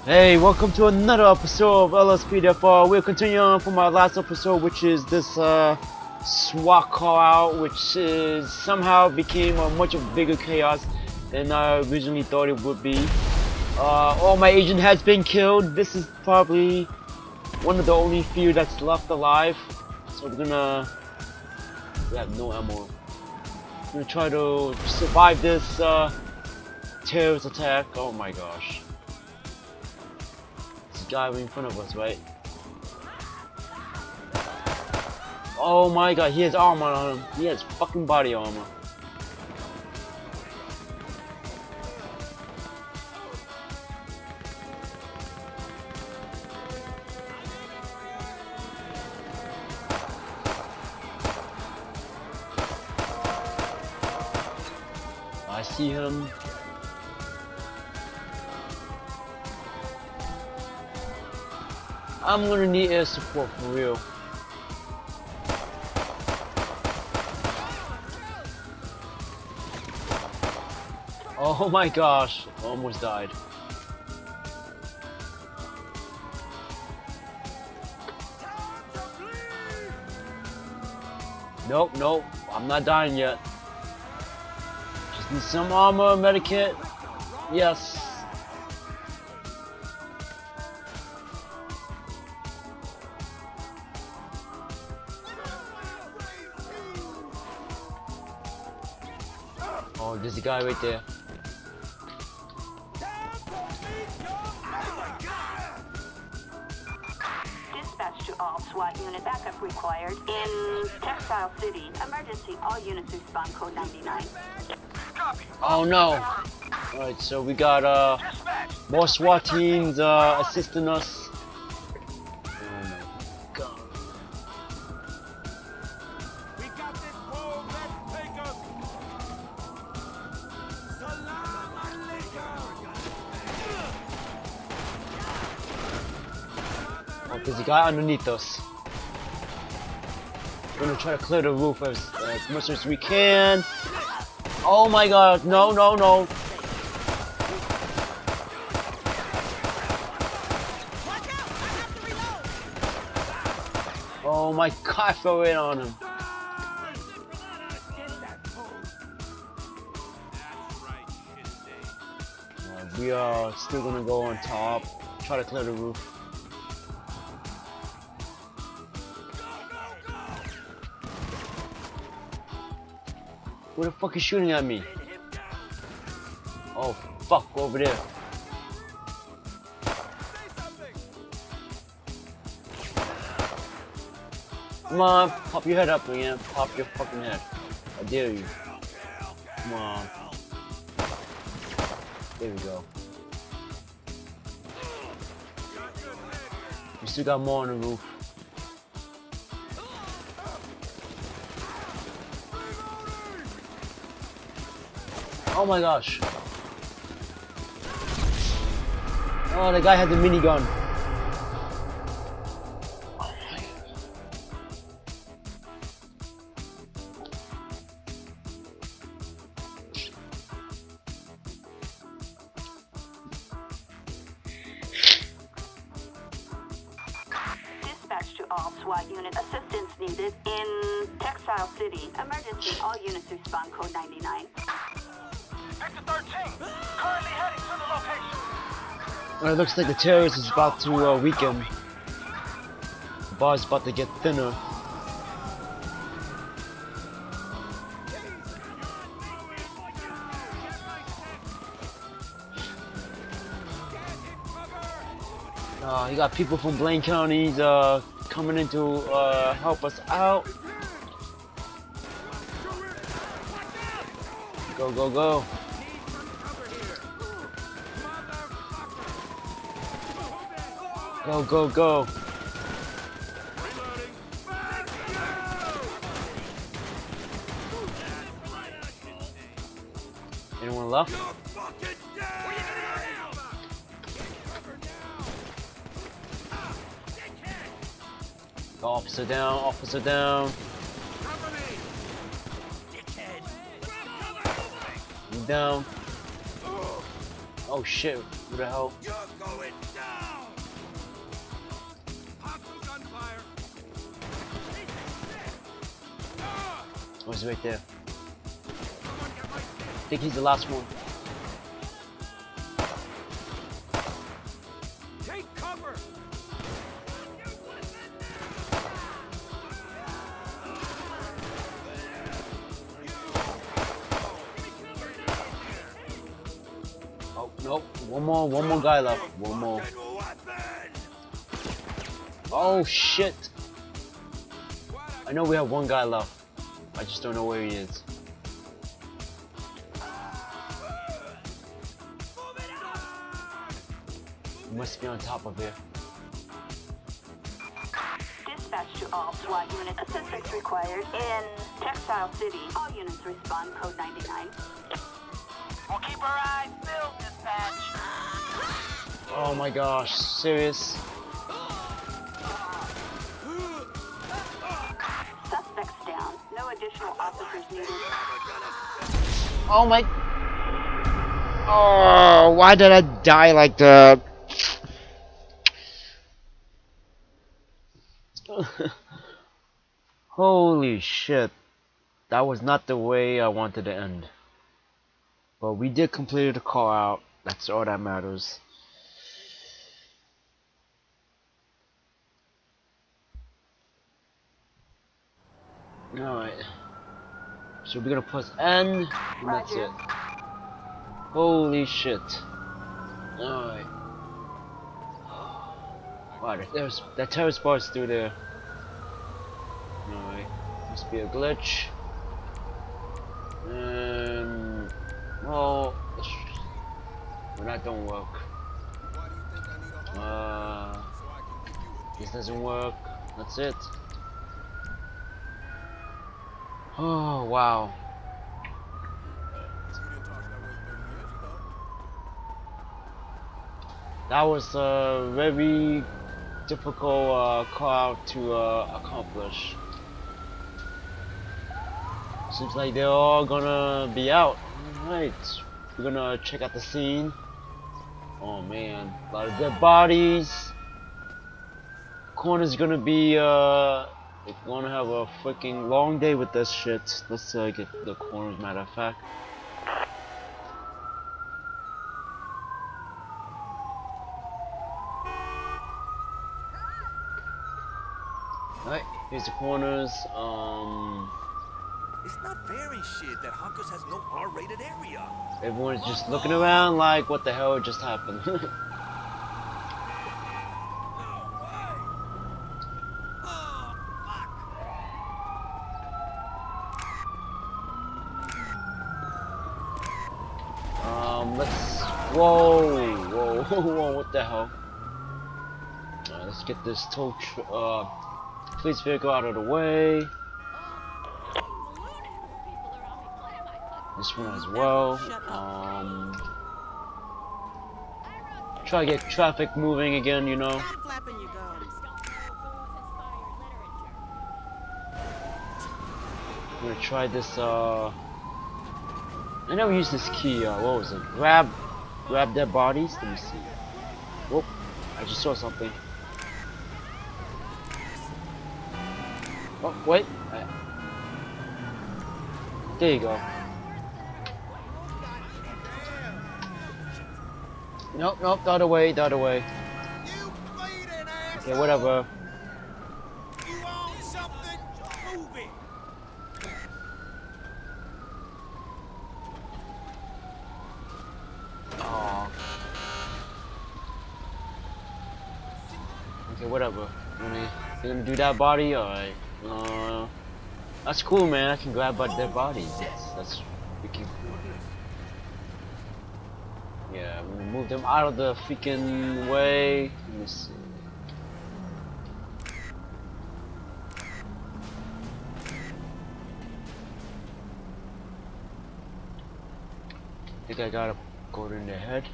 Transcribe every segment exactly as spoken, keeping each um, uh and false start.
Hey, welcome to another episode of L S P D F R. We're continuing on from our last episode, which is this uh, SWAT call out, which is somehow became a much of bigger chaos than I originally thought it would be. Uh, all my agent has been killed. This is probably one of the only few that's left alive. So we're gonna... We have no ammo. We're gonna try to survive this uh, terrorist attack. Oh my gosh. Guy in front of us, right? Oh my god, he has armor on him. He has fucking body armor. I see him. I'm gonna need air support for real. Oh my gosh, almost died. Nope, nope, I'm not dying yet. Just need some armor, medikit. Yes. Oh, there's a guy right there. Dispatch to all SWAT unit backup required in Textile City. Emergency, all units respond code ninety-nine. Oh no. Alright, so we got uh more SWAT teams uh assisting us. There's a guy underneath us. We're gonna try to clear the roof as, as much as we can. Oh my god, no, no, no. Oh my god, I fell in on him. Uh, we are still gonna go on top, try to clear the roof. Who the fuck is shooting at me? Oh fuck, over there. Come on, pop your head up again. Pop your fucking head. I dare you. Come on. There we go. We still got more on the roof. Oh my gosh. Oh, the guy has a minigun. Oh my. Dispatch to all SWAT unit. Assistance needed in Textile City. Emergency, all units respond code ninety-nine. Sector thirteen, currently heading to the location. Well, it looks like the terrorist is about to uh, weaken. The bar is about to get thinner. Uh, you got people from Blaine counties uh, coming in to uh, help us out. Go, go, go. Go, go, go. Anyone left? Go, officer down, officer down. You down. Oh shit, who the hell? going down. Hostile gunfire. Oh, he's right there. Someone get my I think he's the last one. take cover. Oh, nope. One more, one more guy left. One more. Oh, shit. I know we have one guy left. I just don't know where he is. He must be on top of here. Dispatch to all SWAT units. Assistance required in Textile City. All units respond. Code ninety-nine. We'll keep our eyes peeled, dispatch. Oh my gosh, serious? Suspects down. No additional officers needed. Oh my... Oh, why did I die like that? Holy shit. That was not the way I wanted to end. But we did complete the call out. That's all that matters. Alright. So we're gonna press N, and that's it. Holy shit. Alright. Wow, there's that terrorist bar is still there. Alright. Must be a glitch. Um, well, well, that don't work. Uh, this doesn't work. That's it. Oh wow. That was a very difficult uh, call out to uh, accomplish. Seems like they're all gonna be out. Alright, we're gonna check out the scene. Oh man, a lot of dead bodies. Corner's gonna be uh, we're gonna have a freaking long day with this shit. Let's uh, get the corners, matter of fact. Alright, here's the corners. Um. It's not very shit that Honkers has no R rated area. Everyone's just looking around like, what the hell just happened? um, let's. Whoa, whoa, whoa, what the hell? Alright, let's get this tow tr uh, police vehicle out of the way. This one as well. Um, try to get traffic moving again, you know. I'm gonna try this. Uh, I never used this key. Uh, what was it? Grab, grab their bodies. Let me see. Whoop! I just saw something. Oh wait. Uh, there you go. Nope, nope, the other way, the other way. Okay, whatever. You want something? Move it. Aww. Okay, whatever. Gonna, you're gonna do that body? Alright. Uh, that's cool, man. I can grab by their bodies. That's, that's freaking cool. Yeah, I'm gonna move them out of the freaking way. Let me see. I think I gotta go in their head.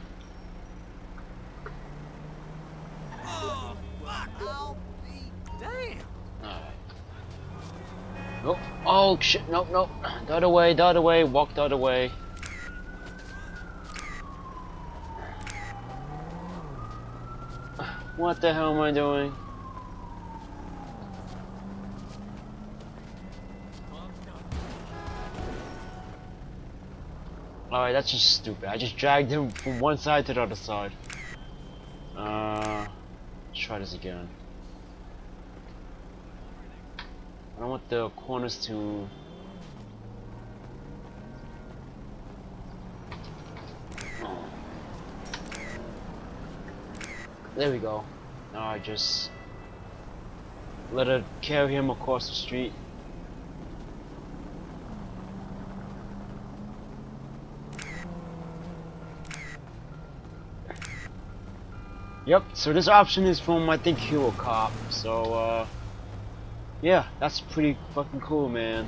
Oh, fuck. I'll be damn. Alright. Nope. Oh shit, nope, nope. The other way, the other way, walk the other way. What the hell am I doing? Alright, that's just stupid. I just dragged him from one side to the other side. Uh, let's try this again. I don't want the corners to... There we go. Now I just let her carry him across the street. Yep, so this option is from, I think, Hero Cop. So, uh, yeah, that's pretty fucking cool, man.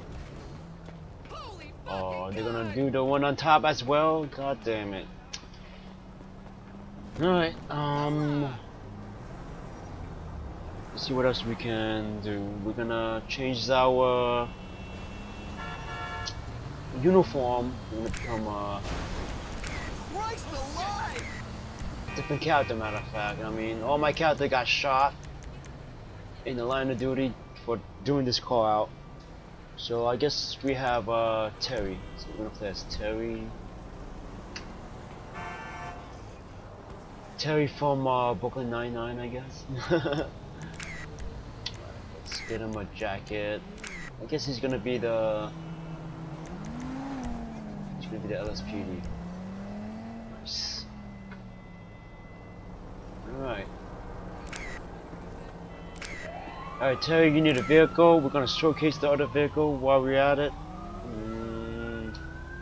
Oh, they're gonna do the one on top as well? God damn it. Alright, um... let's see what else we can do. We're gonna change our uniform. We're gonna become a Christ alive! different character, matter of fact. I mean, all my characters got shot in the line of duty for doing this call out. So I guess we have uh, Terry. So we're gonna play as Terry. Terry from uh, Brooklyn Nine-Nine, I guess. Let's get him a jacket. I guess he's gonna be the. He's gonna be the L S P D. Nice. Alright. Alright, Terry, you need a vehicle. We're gonna showcase the other vehicle while we're at it. Mm.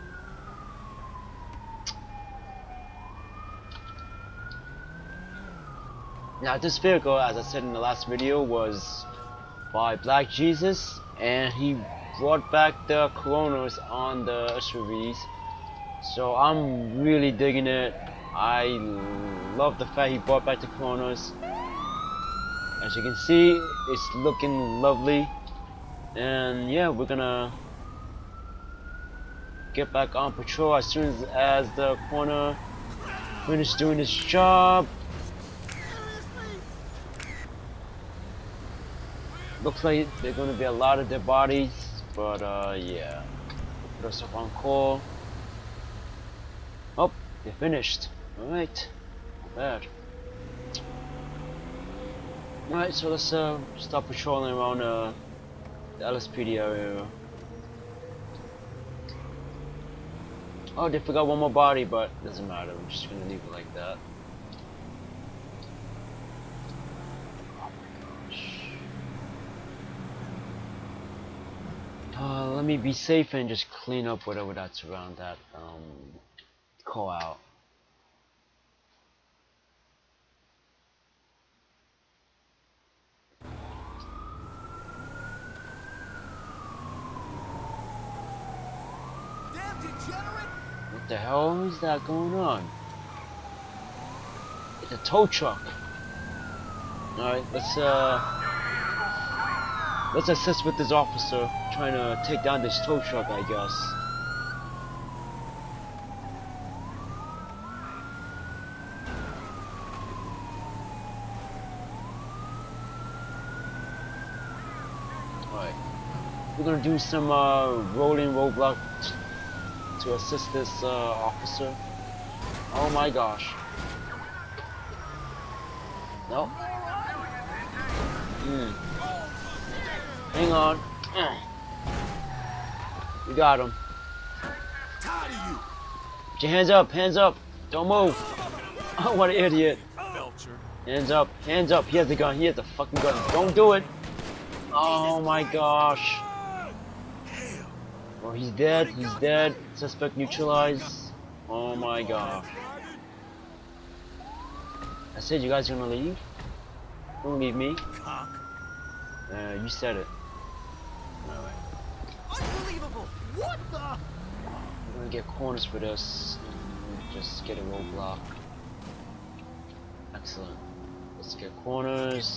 Now, this vehicle, as I said in the last video, was by Black Jesus, and he brought back the Coronas on the S U Vs. So I'm really digging it. I love the fact he brought back the Coronas. As you can see, it's looking lovely. And yeah, we're gonna get back on patrol as soon as, as the Corona finishes doing his job. Looks like there's gonna be a lot of dead bodies, but uh, yeah. Put us up on call. Oh, they finished. Alright, not bad. Alright, so let's uh, start patrolling around uh, the L S P D area. Oh, they forgot one more body, but doesn't matter. I'm just gonna leave it like that. Oh my gosh. Uh, let me be safe and just clean up whatever that's around that um, call out. What the hell is that going on? It's a tow truck. Alright, let's uh let's assist with this officer trying to take down this tow truck, I guess. Alright. We're gonna do some uh rolling roadblock to assist this uh, officer. Oh my gosh. No. Mm. Hang on. Mm. We got him. Tired of you. Put your hands up, hands up. Don't move. Oh, what an idiot. Belcher. Hands up, hands up. He has the gun, he has the fucking gun. Don't do it. Oh my gosh. Oh, he's dead, he's dead. Suspect neutralized. Oh my gosh. I said you guys are gonna leave? Don't leave me. Cock. Uh, you said it. Alright. Unbelievable. What the? We're gonna get corners for this. And just get a roadblock. Excellent. Let's get corners.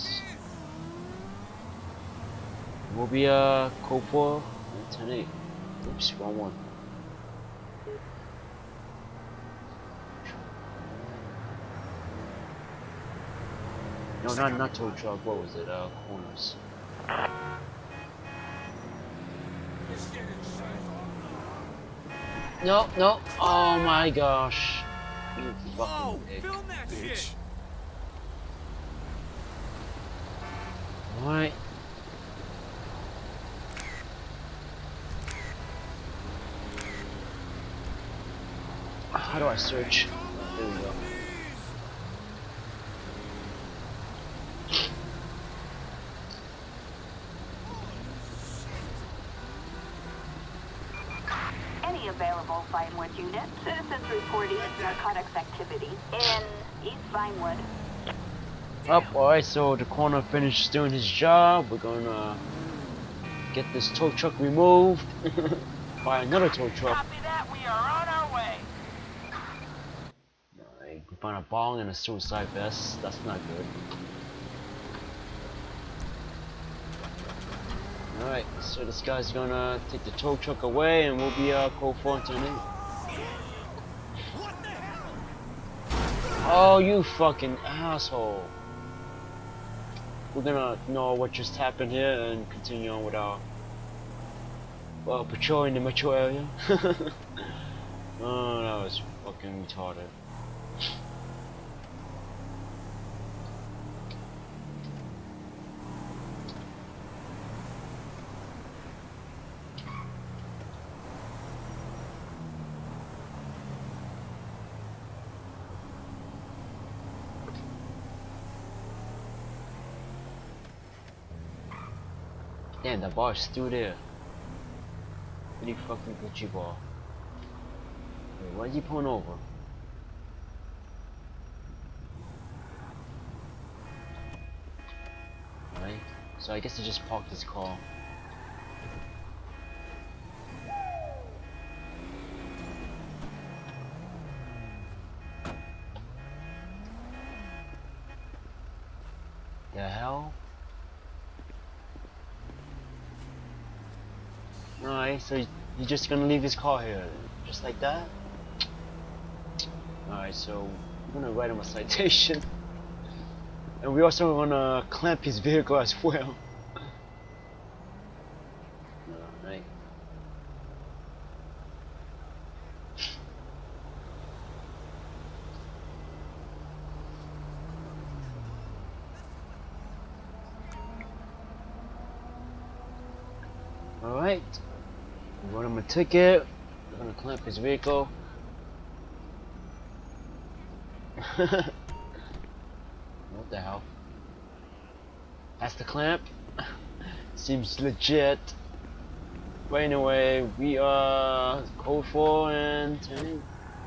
We'll be uh code four and ten eight. Oops, wrong one. No, not not tow truck. What was it? Uh, corners. No, no. Oh my gosh. You fucking dick. Film that bitch. Alright. How do I search? There we go. Any available Vinewood unit? Citizens reporting narcotics activity in East Vinewood. Up, alright, so the corner finished doing his job. We're gonna get this tow truck removed by another tow truck. Copy that, we are on our way. Alright, we found a bong and a suicide vest. That's not good. Alright, so this guy's gonna take the tow truck away and we'll be uh, code four turning. Oh, you fucking asshole. We're gonna know what just happened here and continue on with our well, patrolling the metro area. Oh, that was fucking retarded. Damn, the bar is still there. Pretty fucking glitchy bar. Wait, why is he pulling over? Right, so I guess he just parked his car. The hell? Alright, so you're just gonna leave his car here, just like that? Alright, so we're gonna write him a citation. And we also wanna clamp his vehicle as well. Alright. Alright. We wrote him a ticket. We're gonna clamp his vehicle. What the hell? That's the clamp. Seems legit. But anyway, we are code four and ten.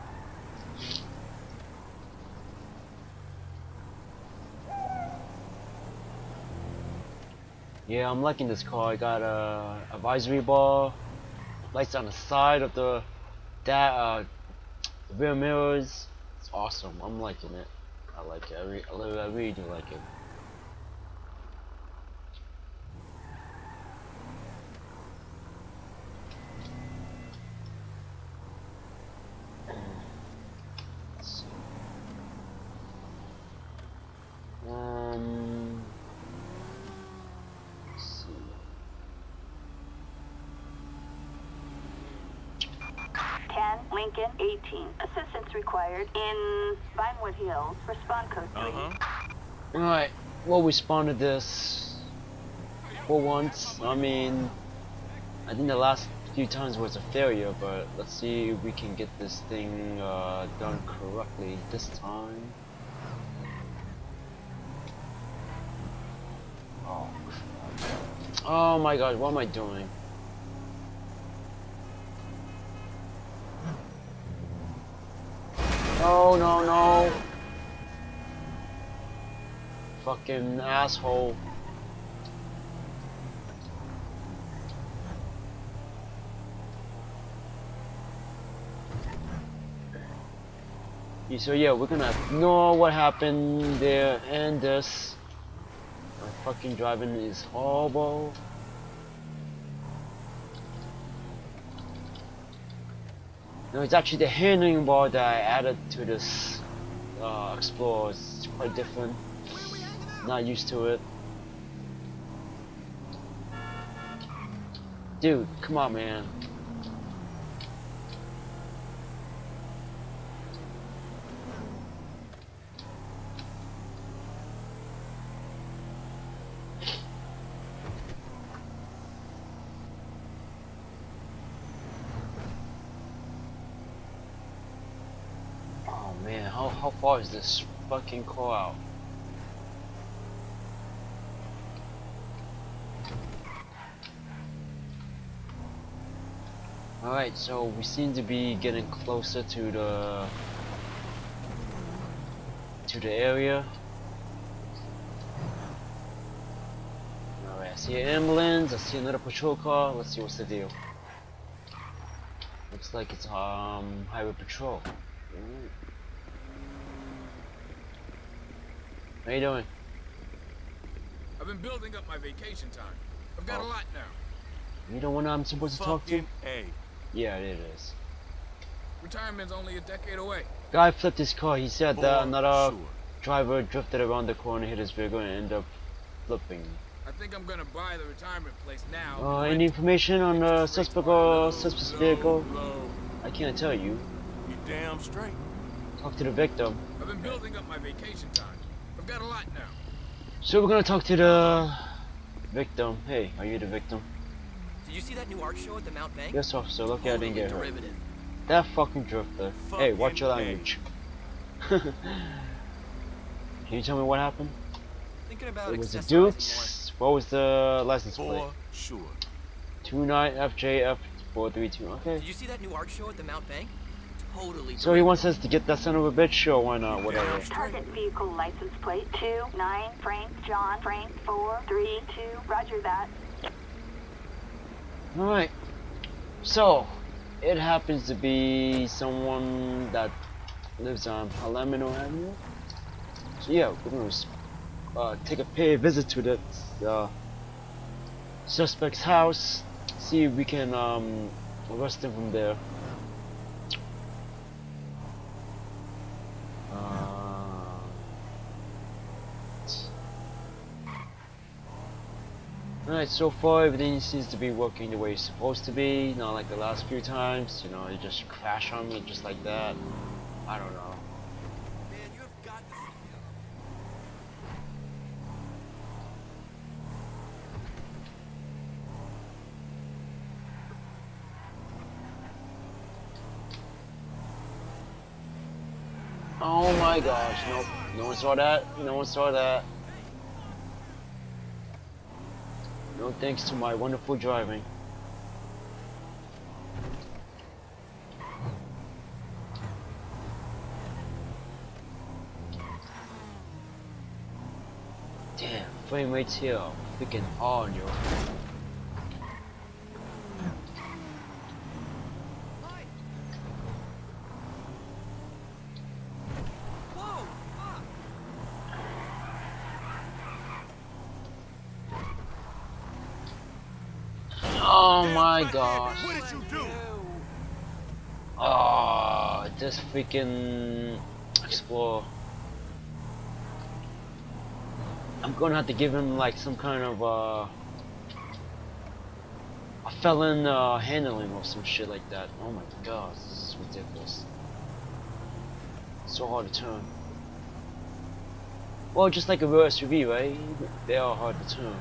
Yeah, I'm liking this car. I got a advisory bar, lights on the side of the that uh, the rear mirrors. It's awesome. I'm liking it. I like it. I, re I, really, I really do like it. Let's see. Um. Let's see. ten, Lincoln, eighteen. Assistance required in Vinewood Hills. Respond code three. Uh-huh. Alright, we'll respond to this for once. I mean, I think the last few times was a failure, but let's see if we can get this thing uh, done correctly this time. Oh, crap. Oh my god, what am I doing? Oh no no! Fucking asshole. So yeah, we're gonna know what happened there and this. My fucking driving is horrible. No, it's actually the handling bar that I added to this uh, Explorer. It's quite different. Not used to it. Dude, come on, man. Oh man, how how far is this fucking call out? Alright, so we seem to be getting closer to the to the area. Alright, I see an ambulance, I see another patrol car. Let's see what's the deal. Looks like it's um highway patrol. Ooh. How you doing? I've been building up my vacation time. I've got Oh. a lot now. You the one I'm supposed to talk to? Fucking A. Yeah, it is. Retirement's only a decade away. Guy flipped his car. He said that For another sure. driver drifted around the corner, hit his vehicle, and ended up flipping. I think I'm gonna buy the retirement place now. Uh, any information on the suspect or suspect's Low, vehicle? low. I can't tell you. You damn straight. Talk to the victim. I've been building up my vacation time. I've got a lot now. So we're gonna talk to the victim. Hey, are you the victim? Did you see that new art show at the Mount Bank? Yes, officer. Lucky I didn't Totally get hurt. derivative. That fucking drifter. Hey, watch your Fucking A. language. Can you tell me what happened? Thinking about It was the accessorizing Dukes. What was the license plate? For sure. two nine F J F four three two. more. Okay. Did you see that new art show at the Mount Bank? Totally. So he wants us to get that son of a bitch, or why not? Whatever. Target vehicle license plate two nine Frank John Frank four three two. Roger that. Alright. So, it happens to be someone that lives on Palomino Avenue. So yeah, we're gonna uh, take a pay visit to the uh, suspect's house. See if we can um, arrest him from there. Uh, Alright, so far everything seems to be working the way it's supposed to be, not like the last few times, you know, it just crashed on me just like that. I don't know. Man, you have got to see him. Oh my gosh, nope, no one saw that, no one saw that. No thanks to my wonderful driving. Damn, frame rates here are freaking hard, yo. Whoa! Fuck! Oh my gosh. What did you do? Oh, this freaking Explorer. I'm gonna have to give him like some kind of uh, a felon uh, handling or some shit like that. Oh my god, this is ridiculous. So hard to turn. Well, just like a real S U V, right? They are hard to turn.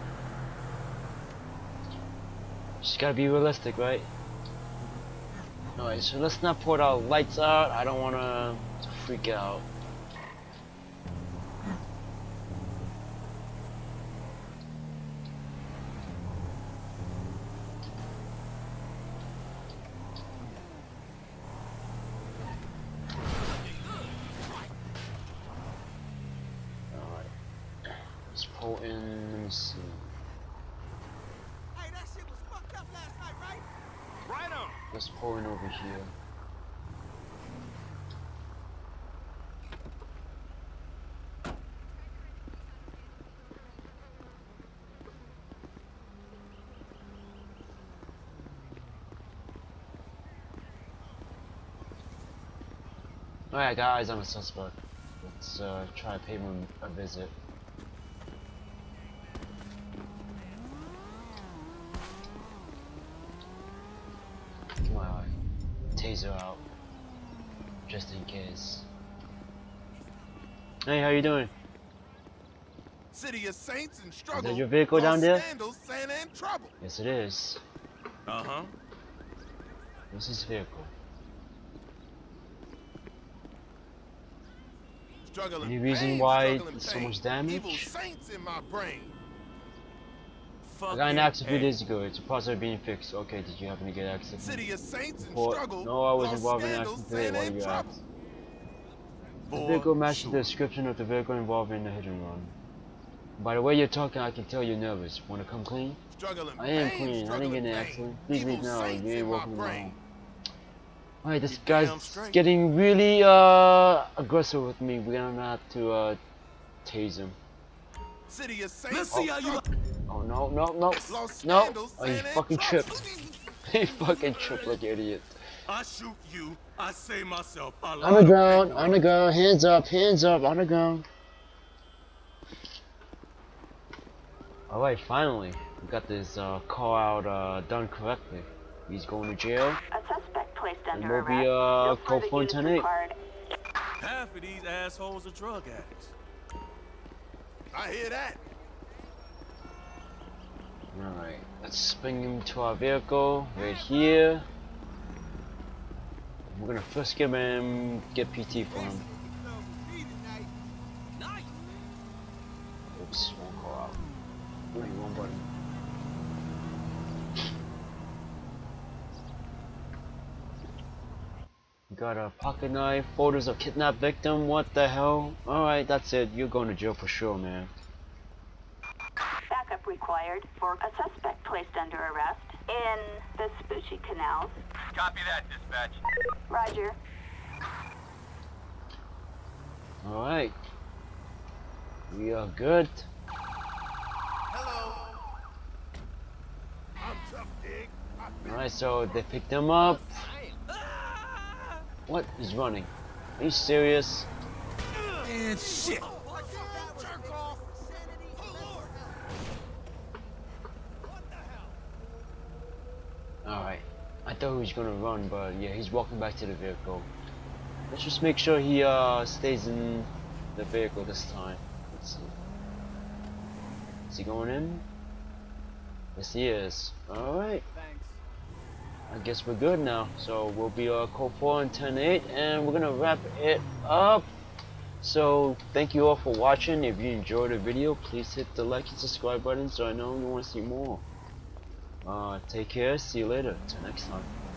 Just gotta be realistic, right? Alright, so let's not put our lights out. I don't wanna freak out. Alright. Let's pull in, let me see. Hey, that shit was fucked up last night, right? Right on. Let's pull in over here. Alright guys, I'm a suspect. Let's uh, try to pay him a visit. taser out, just in case. Hey, how you doing? City of Saints and Is struggle. that your vehicle Los down there? Scandals, Santa and trouble. Yes, it is. Uh huh. What's his vehicle? Struggling Any reason pain, why struggling so pain. much damage? Evil saints in my brain. I got an accident a few days ago. It's a process of being fixed. Okay, did you happen to get an accident? City of Saints and Report. struggle. No, I was Los involved in an Scandals, accident today. Santa What and do you trouble. ask? The For vehicle matches sure. the description of the vehicle involved in the hit and run. By the way you're talking, I can tell you're nervous. Wanna come clean? Struggling I am pain, clean. I didn't struggling get in an pain. accident. Please Evil leave now. saints You in ain't my welcome brain. home. Alright, this You're guy's damn straight. getting really uh aggressive with me. We're gonna have to uh tase him. City of Saints. Let's see how you. Oh no no no Los no! Scandals, Oh, he Santa and fucking trouble. tripped. He fucking tripped like an idiot. I shoot you. I save myself. A lot On the of ground, paper. on the ground, hands up, hands up, on the ground. Alright, finally, we got this uh, call out uh, done correctly. He's going to jail. A suspect placed And under we'll be, arrest. uh, No code further four use ten eight. required. Half of these assholes are drug addicts. I hear that. Alright, let's bring him to our vehicle right here. We're gonna first give him, get P T for him. Oops, won't call out. Wait, one button. We got a pocket knife, photos of kidnapped victim, what the hell? Alright, that's it, you're going to jail for sure, man. Backup required for a suspect placed under arrest in the Vespucci Canals. Copy that, dispatch. Roger. Alright. We are good. Hello. I'm tough, Dig. I Alright, so they picked him up. What is running? Are you serious? And shit. Alright. I thought he was gonna run, but yeah, he's walking back to the vehicle. Let's just make sure he uh stays in the vehicle this time. Let's see. Is he going in? Yes, he is. Alright. I guess we're good now. So we'll be uh code four and ten eight, and we're gonna wrap it up. So thank you all for watching. If you enjoyed the video, please hit the like and subscribe button so I know you want to see more. Uh, take care. See you later. Till next time.